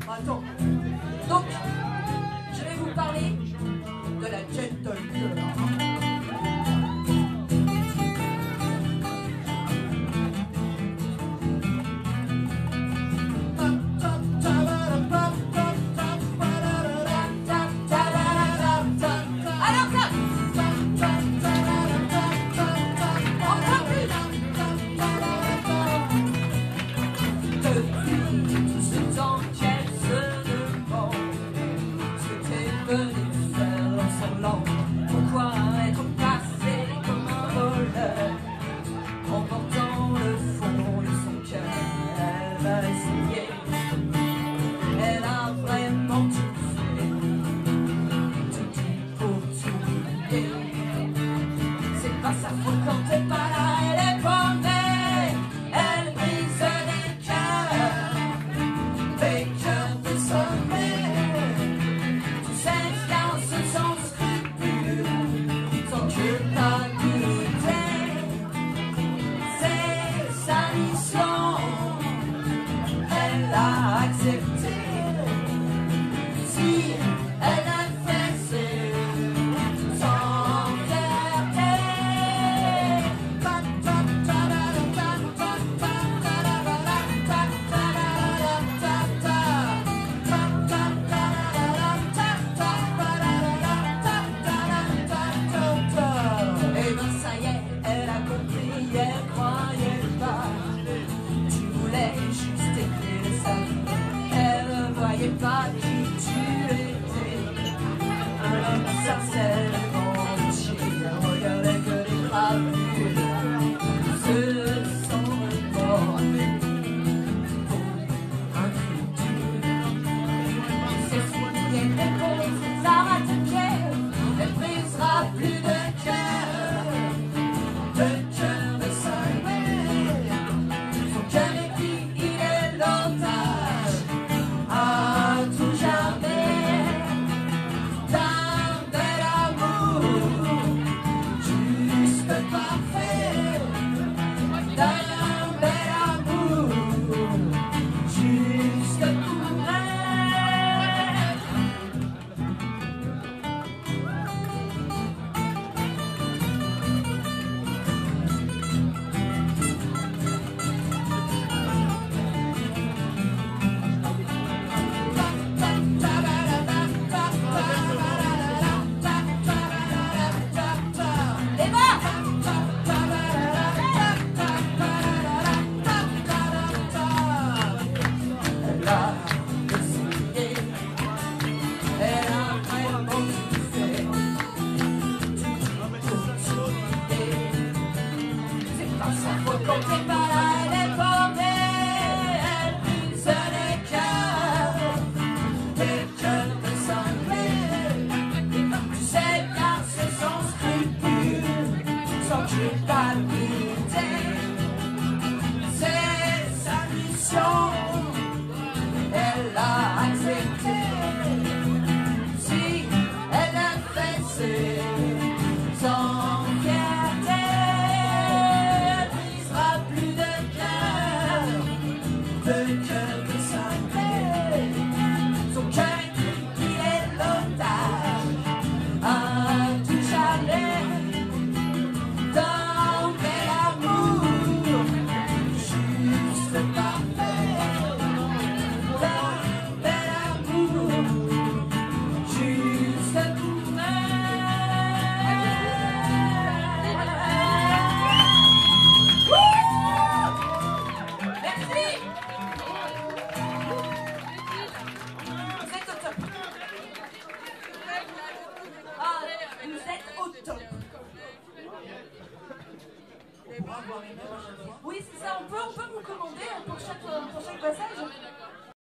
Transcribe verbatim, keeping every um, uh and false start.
Attends. Donc, je vais vous parler de la Gentle Girl. Pourquoi être passé comme un voleur en portant le fond de son cœur? Elle va essayer, elle a vraiment tout fait, tout dit pour tout oublier. C'est pas sa faute quand t'es pas là, elle est paumée, elle brise les cœurs, les cœurs de sommeil. Tu sais qu'un se sent c'est sa mission, elle l'a accepté. Si elle a fait c'est sans fierté. Et ben ça y est, elle a compris, elle croyait pas. Tu voulais juste écrire sa vie, elle ne voyait pas qui tu étais. Un homme sincère, mon chien, regardait que les gravures, ceux sont morts pour un futur. C'est fouillé, mais pour ses armes de cœur, elle brisera plus de cœur. Le cœur de sa mère, son cœur est qui il est l'otage à tout jamais d'un bel amour juste parfait, d'un bel amour juste pour elle. Quand t'es pas là, elle est paumée, elle brise les cœurs, les cœurs de cinglés. Tu sais car c'est sans scrupule, sans culpabilité. C'est sa mission, elle l'a accepté. Si elle a fait c'est sans fierté. Le cœur de sa mère, son cœur qui est l'otage à tout jamais d'un bel amour juste parfait, d'un bel amour juste pour elle. Merci. Ah, vous êtes au top. Oui, c'est ça, on peut, on peut vous commander pour chaque, pour chaque passage.